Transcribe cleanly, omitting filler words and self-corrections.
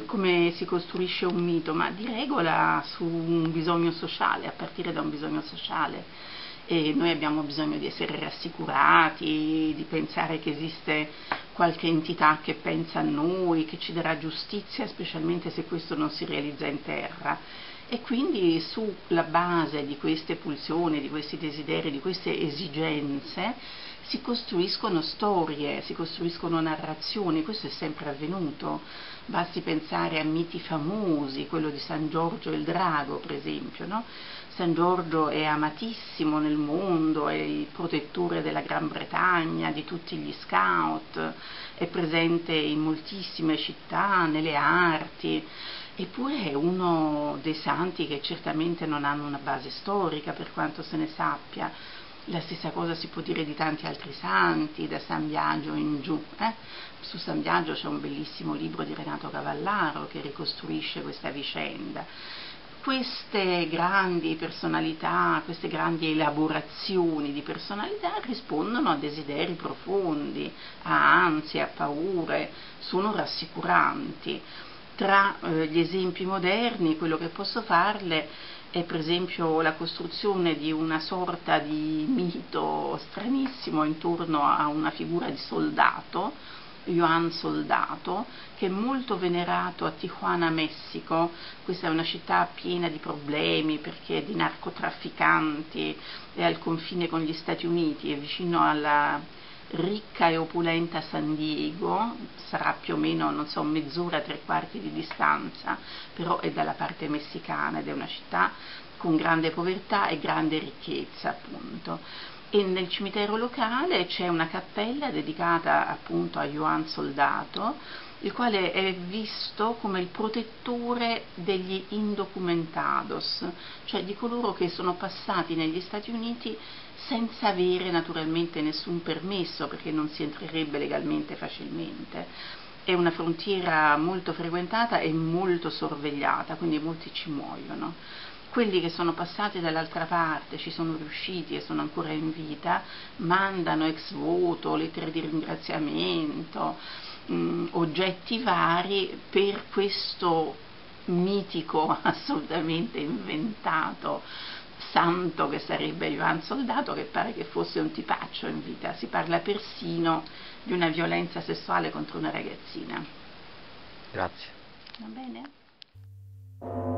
come si costruisce un mito? Ma di regola su un bisogno sociale, a partire da un bisogno sociale. E noi abbiamo bisogno di essere rassicurati, di pensare che esiste qualche entità che pensa a noi, che ci darà giustizia, specialmente se questo non si realizza in terra. E quindi sulla base di queste pulsioni, di questi desideri, di queste esigenze, si costruiscono storie, si costruiscono narrazioni. Questo è sempre avvenuto. Basti pensare a miti famosi, quello di San Giorgio il Drago, per esempio, no? San Giorgio è amatissimo nel mondo, è il protettore della Gran Bretagna, di tutti gli scout, è presente in moltissime città, nelle arti, eppure è uno dei santi che certamente non hanno una base storica, per quanto se ne sappia. La stessa cosa si può dire di tanti altri santi, da San Biagio in giù. Su San Biagio c'è un bellissimo libro di Renato Cavallaro che ricostruisce questa vicenda. Queste grandi personalità, queste grandi elaborazioni di personalità rispondono a desideri profondi, a ansie, a paure, sono rassicuranti. Tra gli esempi moderni, quello che posso farle è per esempio la costruzione di una sorta di mito stranissimo intorno a una figura di soldato, Juan Soldato, che è molto venerato a Tijuana, Messico. Questa è una città piena di problemi perché è di narcotrafficanti, è al confine con gli Stati Uniti, è vicino alla ricca e opulenta San Diego, sarà più o meno, non so, mezz'ora, 3/4 di distanza, però è dalla parte messicana ed è una città con grande povertà e grande ricchezza, appunto. E nel cimitero locale c'è una cappella dedicata appunto a Juan Soldato, il quale è visto come il protettore degli indocumentados, cioè di coloro che sono passati negli Stati Uniti senza avere naturalmente nessun permesso, perché non si entrerebbe legalmente facilmente. È una frontiera molto frequentata e molto sorvegliata, quindi molti ci muoiono. Quelli che sono passati dall'altra parte, ci sono riusciti e sono ancora in vita, mandano ex voto, lettere di ringraziamento, oggetti vari per questo mitico, assolutamente inventato santo che sarebbe Juan Soldato, che pare che fosse un tipaccio in vita. Si parla persino di una violenza sessuale contro una ragazzina. Grazie. Va bene?